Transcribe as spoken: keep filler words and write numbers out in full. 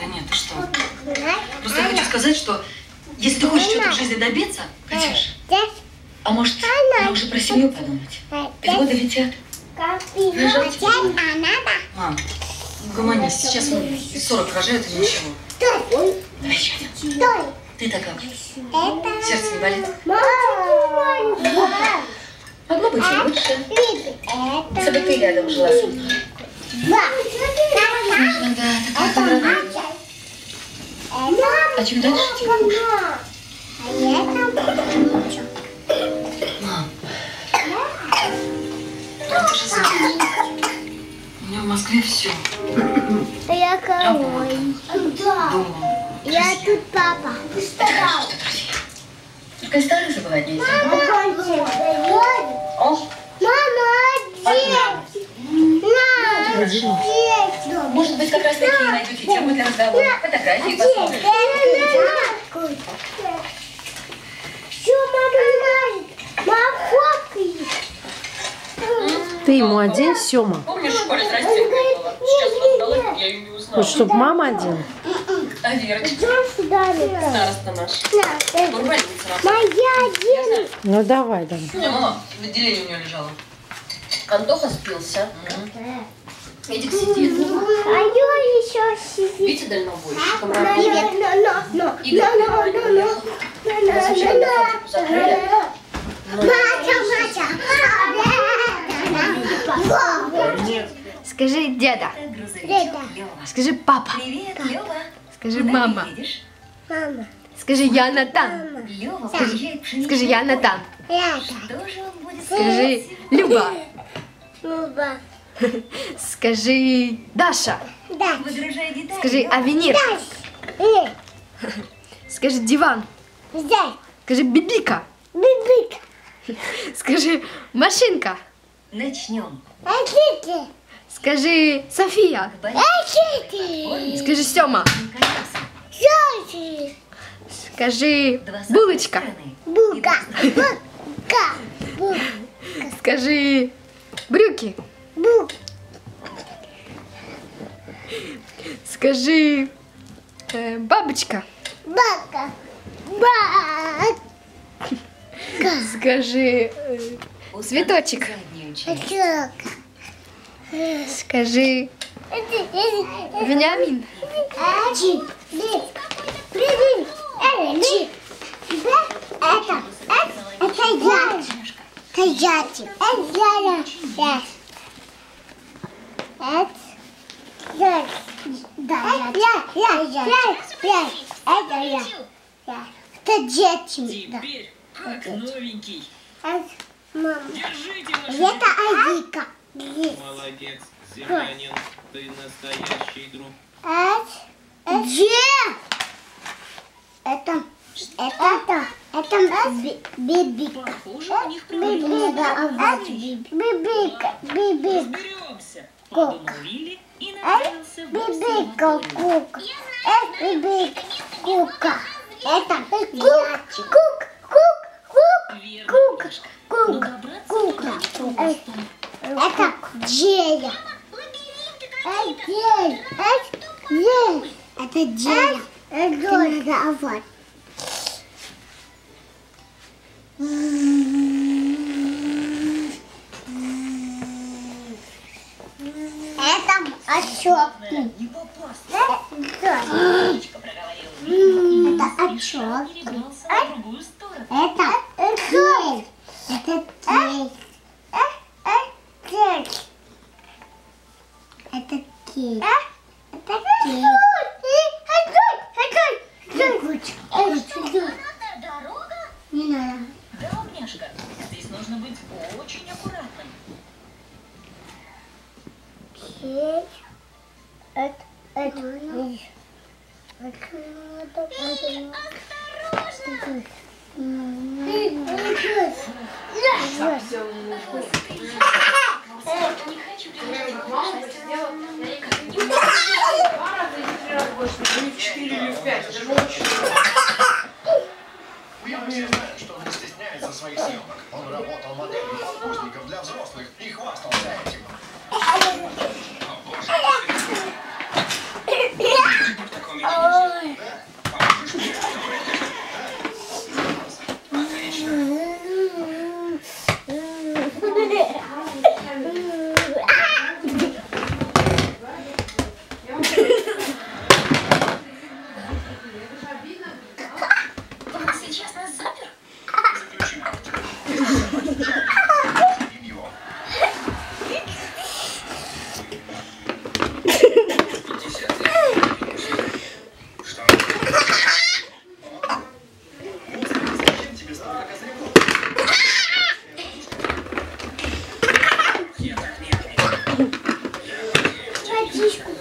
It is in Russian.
Да нет, ты что? Просто я хочу сказать, что если ты хочешь что-то в жизни добиться, Катюш, а может, нам уже про семью подумать? Ведь годы летят. Рожать тебе. Мам, угомонись, сейчас мы сорок рожают и ничего. Давай еще один. Ты-то как? Сердце не болит? Могло быть и лучше. Если бы ты рядом жила со мной. Конечно, да, такая доброта. А чем дальше, тем хуже. Мам, ну ты же знаешь, у меня в Москве все. Я король. Дома. Я тут папа. Это хорошо, что друзья. Только и старых забывать нельзя. О, Мама, где? может быть, как раз такие найдете темы для разговора. Фотографии посмотрите. Что мама может? Мама фоткает. Ты ему одень, Сёма. Помнишь, в школе тростинка была? Сейчас раздалась, я ее не узнала. Вот чтоб мама одела. А Верочка? Староста наш. Урбанница наша. Моя один. Ну давай, давай. У меня мама в отделении у нее лежала. Антоха спился. Эдик сидит. А я еще сидит. Витя дальнобойщиком Но, работает. но, но, но, Игорь но, первый но, уехал. Нас вообще на фабрику закрыли. Скажи деда. Деда. Скажи папа. Привет, Лёва. Скажи мама. Видишь? Мама. Скажи я Натан. Лёва приезжает пшеничный. Скажи я Натан. Рада. Что же он будет Скажи Люба. Люба. Скажи Даша. Да. выгружай детали? Скажи Авенир. Э, Скажи диван. Здесь. Скажи Бибика. Бибик. Скажи машинка. Начнем. Акити. Скажи София. Акити. Скажи Сёма. Жожи. Скажи булочка. Бука. Бука. Бука. Скажи брюки. Бук. Скажи э, бабочка. Бака. Бак. Скажи э, цветочек. Чок. Скажи Вениамин. Ачи. Привет. Ачи. Это. Это я. Это я. Это я. Я. Это я. Да, я, я, я, я, это я, я. Это дети. Да. Теперь как новенький. Это мама. Держите ваши Это Азика. Молодец, землянин. Ты настоящий друг. Это где? Это, это, это, это би- бибика. Похоже, у них Бибика, а вот бибика, бибика. разберемся. Ку. Подумал Вилли и Это направился в бибика, кука. Это бибика, кука. Это кук, кук, кук, Верно, кук, Мишка. кук, Но кук, добраться кука. туда нетрудно станет. Это Джея. Это Джея. Это Джея. Это Джея. Это надо вот. Это очётки. Не попасть. Это Птичка проговорила. это очётки. Перебрался на другую сторону. Это Джея. Это Джея. Это кейк. Это кейк. Не надо. Да, умняшка, здесь нужно быть очень аккуратным. Кейк. Это, это. Я все знаю, что он не стесняется своих съемок. Он работал моделью подгузников для взрослых и хвастался этим. О, боже. Ты в таком Киску.